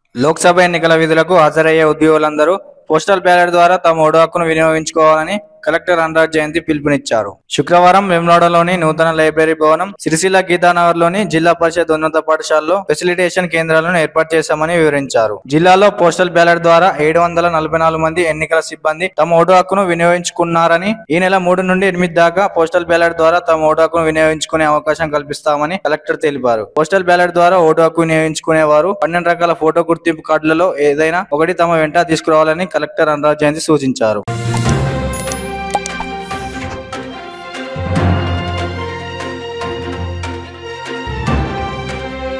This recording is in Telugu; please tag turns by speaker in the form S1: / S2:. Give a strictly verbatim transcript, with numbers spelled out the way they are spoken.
S1: లోక్సభ ఎన్నికల విధులకు హాజరయ్యే ఉద్యోగులందరూ పోస్టల్ బ్యాలెట్ ద్వారా తమ ఓటు హక్కును వినియోగించుకోవాలని కలెక్టర్ అనురాగ్ జయంతి పిలుపునిచ్చారు. శుక్రవారం వేములవాడలోని నూతన లైబ్రరీ భవనం, సిరిసిల్ల గీతానగర్ లోని జిల్లా పరిషత్ ఉన్నత పాఠశాలలో ఫెసిలిటేషన్ కేంద్రాలను ఏర్పాటు చేశామని వివరించారు. జిల్లాలో పోస్టల్ బ్యాలెట్ ద్వారా ఏడు వందల నలభై నాలుగు మంది ఎన్నికల సిబ్బంది తమ ఓటు హక్కును వినియోగించుకున్నారని, ఈ నెల మూడు నుండి ఎనిమిది దాకా పోస్టల్ బ్యాలెట్ ద్వారా తమ ఓటు హక్కును వినియోగించుకునే అవకాశం కల్పిస్తామని కలెక్టర్ తెలిపారు. పోస్టల్ బ్యాలెట్ ద్వారా ఓటు హక్కు వినియోగించుకునే వారు పన్నెండు రకాల ఫోటో గుర్తింపు కార్డులలో ఏదైనా ఒకటి తమ వెంట తీసుకురావాలని కలెక్టర్ అనురాగ్ జయంతి సూచించారు.